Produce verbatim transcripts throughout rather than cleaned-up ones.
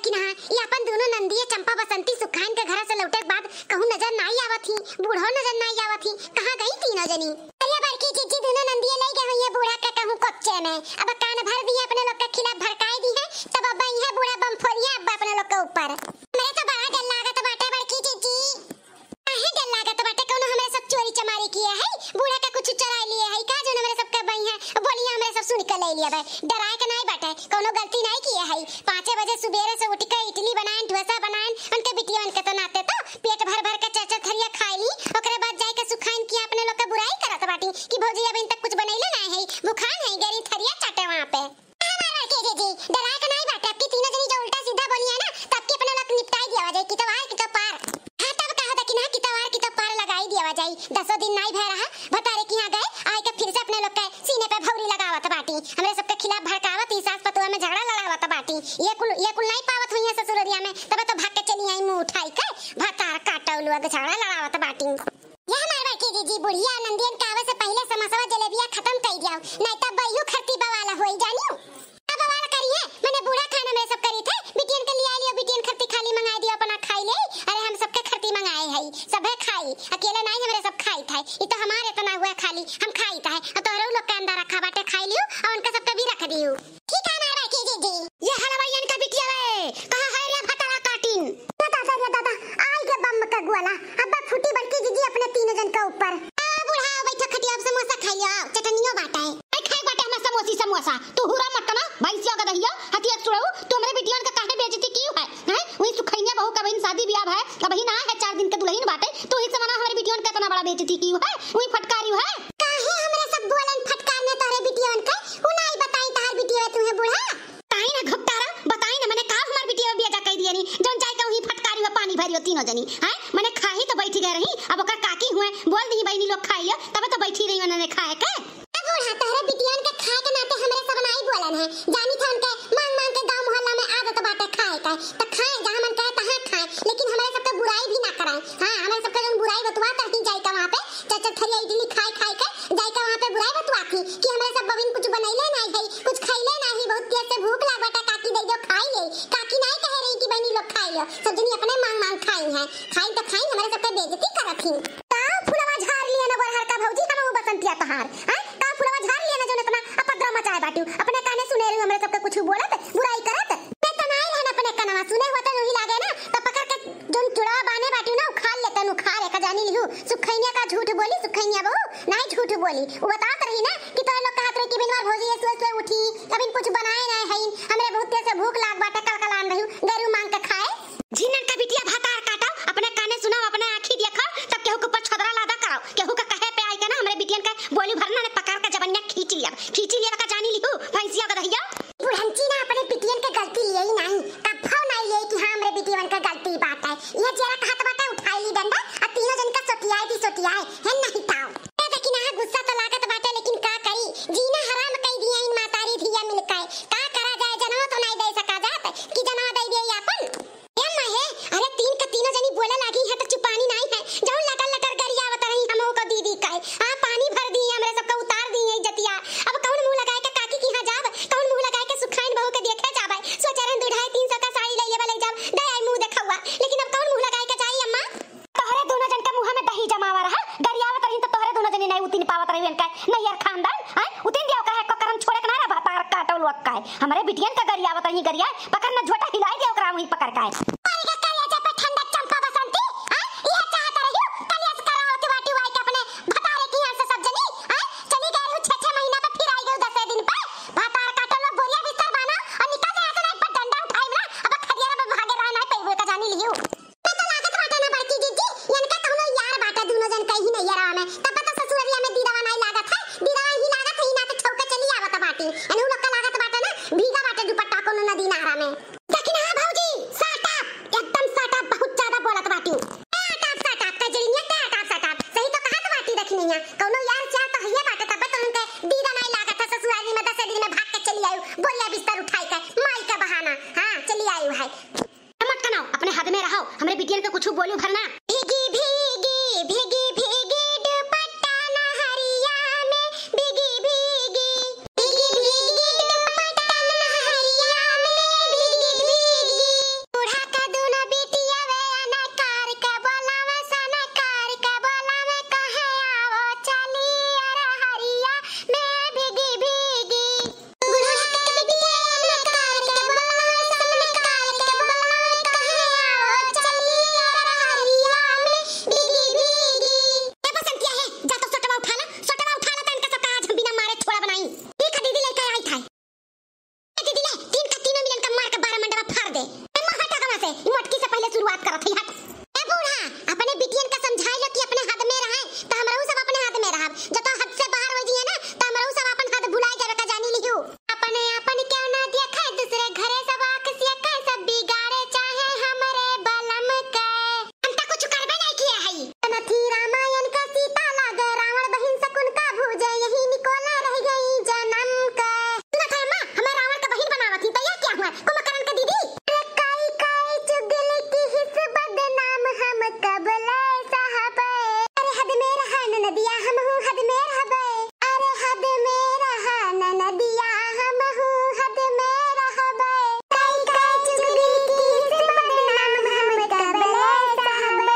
देखी ना ये अपन दोनों नंदिया चंपा बसंती सुखान के घर से लौटे के बाद कहूं नजर नहीं आवत थी, बूढ़ो नजर नहीं आवत थी, कहां गई तीनों जनी। अरे बड़की चीची दोनों नंदिया ले गए हुई है बूढ़ा का कहूं कच्चे में, अब कान भर दिए अपने लोग के खिलाफ भड़काई दी है, तब अब यह बूढ़ा बम फोड़िया अब अपने लोग के ऊपर। मेरे तो बड़ा डर लागत बाटे बड़की चीची, काहे डर लागत बाटे, कोनो हमरे सब चोरी चमारी किया है, बूढ़ा का कुछ चुरा लिए है का जो हमरे सब के बई है, बोलिए हमरे सब सुन के ले लिया बे, डराए के नहीं बाटे, कोनो गलती नहीं किया है। पाँच बजे सुबेरे से उठ के इडली बनाएं, डोसा बनाएं, उनके बिटिया उनके तो नाते तो पेट भर भर के चाचा थरिया खाई ली, ओकरे बाद जाए के सुखाइन किया अपने लोग के बुराई करत बाटी कि भौजी अभी तक कुछ बनैले नहीं है, भूखान है गरी थरिया चाटे वहां पे। हमारा के जी जी डराए के नहीं बाटे, आपकी तीनों जनी जो उल्टा सीधा बोली है ना तब के अपने लोग निपटाई दिया जाए, कि तो वार की तो पार। हां तब कहा था कि ना कि तो वार की तो पार लगाई दिया जाए, दसों दिन नहीं भय रहा बतारे कि यहां गए आए के फिर से अपने लोग के सीने पे भौरी लगावत बाटी, हमरे सबके खिलाफ भड़कावत, ई सास पतोह में झगड़ा लड़ावत बाटी, ये कुल ये कुल नहीं पावत हुई है ससुररिया में, तब तो भाग के चली आई मुंह उठाई के भतार काटौलुआ के झगड़ा लड़ावत बाटी। ये हमार बाकी जी जी बुढ़िया नंदियन के आवे से पहले समोसा जलेबिया खत्म कर दिया, नहीं तब बइयो खरती बवाला होई जानियो। अब बवाल करिए मैंने बूढ़ा खाना में सब करी थे, बिटियन के लिए लियो, बिटियन खरती खाली मंगा दियो अपना खाई ले, अरे हम सबके खरती मंगाए है, सबे खाई, अकेले नहीं हमरे सब खाई था, ये तो हमारे इतना हुआ खाली हम खाई था, और तोहरे लोग के अंदर रखा बाटे खाई लियो और उनका सबका भी रख दियो। ठीक है हमार बाकी जी जी। ये हलवाईयन का बिटिया वे कहां है रे भतरा काटिन, ये दादा ये दादा आई के बम का गोला, अब फुटी बड़की जी जी अपने तीनों जन के ऊपर। आ बूढ़ा बैठो खटिया पे समोसा खाई लियो, चटनियो बाटा है, आई खाई बाटा हम समोसी समोसा, तू हुरा मत कना भैंसिया का दहिया हटिया छुड़ाऊ, तू हमरे बिटियन का काहे बेइज्जती की है, हैं वही सुखैनिया बहू का बहन शादी ब्याह है, अब ही ना है चार दिन के दुल्हन बाटे, तू ही समाना हमरे बिटियन का इतना बड़ा बेइज्जती की है, वही फटकारी है, काहे हमरे सब बोलन फटकारने तोरे बिटियन के, उ नहीं बताई तार बिटिया तू है बूढ़ा, काहे ना घुपटारा बताई ना मैंने का हमार बिटिया बिया जा कह दियनी, जौन जाय के वही फटकारी में पानी भरियो तीनों जनी, हैं मैंने खाई तो बैठी गए रही, अब ओकर काकी हुए बोल दी बहनी लोग खाई लियो, तब तो बैठी रही उन्होंने खाए के। अब बूढ़ा तोरे बिटियन के खाए के नाते हमरे सब नहीं बोलन है, जानी था उनके मांग मांग के गांव मोहल्ला में आदत बाटे खाए के, त खाए जहां मन कहे तहां खाए, लेकिन हमारे सब के बुराई भी ना कराए, हां हमारे सब के जन बुराई बतवा ही जाए के वहां पे चाचा थरिया इडली खाए खाए के जाए के वहां पे बुराई बतवा थी कि हमारे सब बबिन कुछ बनैले नहीं है, कुछ खाइले नहीं, बहुत तेज से भूख लागता काकी दे दो खाई ले, काकी नहीं कह रही कि बहनी लोग खाई लो, सब जनी अपने मांग मांग खाई है, खाई तो खाई हमारे सब के बेइज्जती करत थी। का फुलवा झाड़ लिया ना गोरहर का भौजी हम वो बसंतिया तहार, हैं का फुलवा झाड़ लिया ना जो इतना अपद्रव मचाए बाटू, अपने काने सुने रही हमरे सब के कुछ बोलत बुराई करत, मैं तो नहीं रहना अपने कनवा सुने होते नहीं लागे ना, तो पकड़ के जोन चुड़ा बाने बाटू ना उखाड़ लेते नु खा ले का जानी लिहू, सुखैनिया का झूठ बोली, सुखैनिया बहू नहीं झूठ बोली, वो बतात रही ना कि तोरे लोग कहत रहे कि बिनवा भौजी सुबह सुबह उठी अभी कुछ बनाए नहीं है, हमरे बहुत तेज से भूख लाग बाटे कलकलान रही गरू मांग के खाए, झिनन का बिटिया भातार काटाओ, अपने काने सुनाओ, अपने आंखी देखाओ, तब केहू के ऊपर छदरा लादा कराओ, केहू का कहे पे आई के ना हमरे बिटियन का बोली भरना ने पकड़ के जबनिया खींच लिया, खींच लिया का जानी लिहू भैंसिया का दहिया। बुढ़ंची ना अपने बिटियन के गलती लिए ही नहीं, कभो नहीं लिए कि हां हमरे बिटियन का गलती बात है, ये जरा कहत बाटे उठाई ली डंडा और तीनों जन का सोटियाई दी सोटियाई है नहीं ताऊ, ए देखी ना गुस्सा तो लागत बाटे लेकिन का करी, जीना हराम कई दिया इन मातारी धिया मिलके, का करा जाए जनवा तो नहीं दे सका जात कि जनवा दे दिए अपन एम है, अरे तीन का तीनों जनी बोले लगी है तो चुपानी नहीं है, जाऊं लटर लटर गरियावत रही हमो को दीदी का, हां पानी भर दी हमरे सब का उतार दी है इज्जतिया, अब कौन मुंह लगाए के काकी की हां जाब, कौन मुंह लगाए के सुखाइन बहू के देखे जाबे, सोचरन दो ढाई तीन सौ का साड़ी ले लेबे ले जाब, दे आई मुंह देखौआ, लेकिन अब कौन मुंह लगाए के जाई अम्मा, तोहरे दोनों जन के मुंह में दही जमावा रहा, गरियावत रही तो तोहरे दोनों जनी नहीं उतिन पावत रही इनका नैयर खानदान, हैं उतिन दिया का है को करम छोड़े के ना भातार काटौल वक्का है, हमरे बिटियन का गरियावत रही गरिया पकड़ न झोटा हिलाई दिया ओकरा वही पकड़ के है। अपने हद में रहो, हमरे बिटियन के कुछ बोलू भरना। भीगी भीगी भीगी भीगी दुपट्टा नहरिया में, भीगी भीगी भीगी भीगी दुपट्टा नहरिया में, भीगी भीगी से मटकी से पहले शुरुआत करत है। हट ए बूढ़ा, अपने बिटियन का समझाई लो कि अपने हद में रहे, त हमरहु सब अपने हद में रहब। जब हद से बाहर हो जिए ना त हमरहु सब अपन हद भुलाए जावे का जानी लिहु। अपने अपन क्यों ना देखे दूसरे घरे सब आकसिया के सब बिगाड़े चाहे हमरे बलम के। हम त कुछ करबे नहीं किया है। नथी रामायण का सीता लागे रावण बहिन शकुन का भूजे यही निकोले रह गई जन्म के। सुना था मां हमें रावण का बहिन बनावत थी, तो ये क्या हुआ कुंभकर्ण का दीदी? अरे काई काई चुगली की हिस बदनाम हम कबले साहब। अरे हद में रहा न नदिया हम हूं हद में रहबे। अरे हद में रहा न नदिया हम हूं हद में रहबे। काई काई चुगली की हिस बदनाम हम कबले साहब।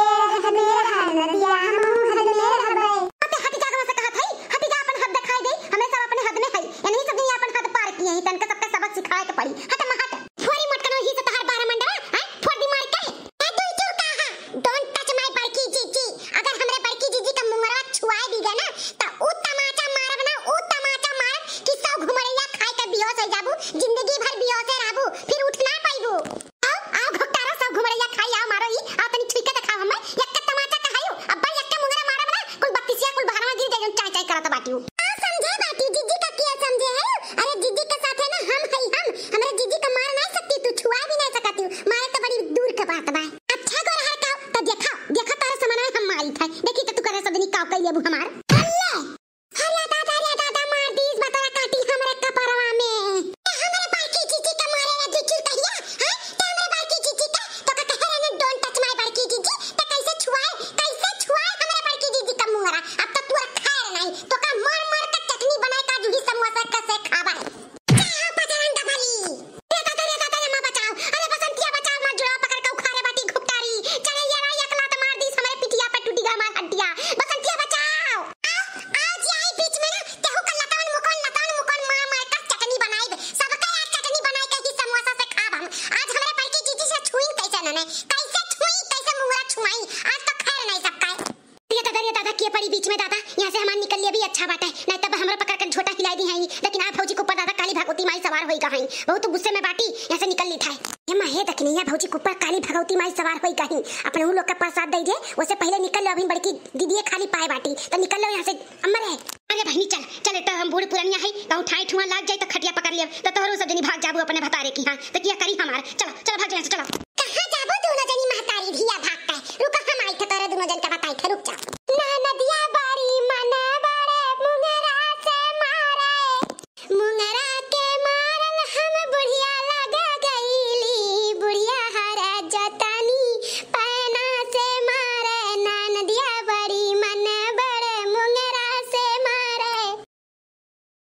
हद में रहा न नदिया हम हूं हद में रहबे। अते हद जागवा से कहत है, हद जा अपन हद दिखाई दे, हमें सब अपने हद में है। ये नहीं सब अपन हद पार किए हैं, तनका सबका सबक सिखाए के पड़ी। हट महट फोरी मटकन ही से तहार बारह मंडा है फोड़ दी मार के। ए तू चुप कहा, डोंट टच माय बड़की जीजी। अगर हमरे बड़की जीजी का मुंगरा छुआए भी गए ना त उ तमाचा मारब ना, उ तमाचा मारब कि सब घुमड़ैया खाए के बेहोश हो जाबू, जिंदगी भर बेहोश रहबू, फिर उठ ना पाइबू। आओ आओ घोटारा सब घुमड़ैया खाई आओ मारो ही आ तनी छुई के दिखाओ हमें एक के तमाचा कहायो। अब्बा एक के मुंगरा मारब ना कुल बत्तीसिया कुल बहरवा गिर जाई चाय चाय करत बाटी। आ समझे बाटी जीजी का किया समझे है। अरे जीजी के साथ है ना हम है हम, हमरे जीजी का मार नहीं सकती तू, छुआ भी नहीं सकती, मारे तो बड़ी दूर के बात बा। अच्छा गोर हर का तो देखा देखा तारे समाना हम मारी था, देखी तो तू करे सदनी काव कई लेबू हमार। अल्ले हरिया दादा रे दादा मार दीस बतरा काटी हमरे कपरवा में। ए हमरे बाकी जीजी का मारे रे जीजी कहिया हैं, ते हमरे बाकी जीजी का तो का कहे रे डोंट टच माय बाकी जीजी, तो कैसे छुआए कैसे छुआए हमरे बाकी जीजी का मुंगरा। अब तो तू खैर नहीं तो का मार मार के चटनी बनाए का जूही समोसा कैसे खाबा। चाहो पचरन डबली रे दादा रे दादा रे मां बचाओ। अरे बसंतिया बचाओ, मां जुड़ा पकड़ के उखाड़े बाटी घुपटारी चले ये ना एक लात मार दी हमरे पिटिया पे टूटी गा मार हड्डिया। बसंतिया बचाओ। आओ आज आई बीच में ना तेहू का लतावन मुकोन लतावन मुकोन मार मार के चटनी बनाई, सबका आज चटनी बनाई के ही समोसा से खाब हम। आज हमरे बाकी जीजी से छुईन कैसे नने कैसे छुई कैसे मुंगरा छुआई, आज तो खैर नहीं सबका। ये दादा ये दादा के पड़ी बीच में दादा, यहां से हमार निकल लिए भी अच्छा बात है, नहीं तब हमरा पकड़ कर झोटा हिलाई दी है। लेकिन आप भौजी के ऊपर दादा काली भगवती माई सवार होई कहीं, बहुत गुस्से में बाटी यहां से निकल ली था। ये माहे तक नहीं है भौजी के ऊपर काली भगवती माई सवार होई कहीं, अपने उन लोग का प्रसाद दे दे उससे पहले निकल लो। अभी बड़की दीदी खाली पाए बाटी तो निकल लो यहां से अमर है। अरे बहनी चल चल तो हम बूढ़ पुरानिया है कहूं ठाई ठुआ लाग जाए तो खटिया पकड़ लिया तो तोहरो सब जनी भाग जाबू अपने भतारे की। हां तो किया करी हमार, चलो चलो भाग जा चलो। कहां जाबो दोनों जनी महतारी धिया भाग के, रुको हम आई थे तोरे दोनों जन का बताई थे, रुक जा।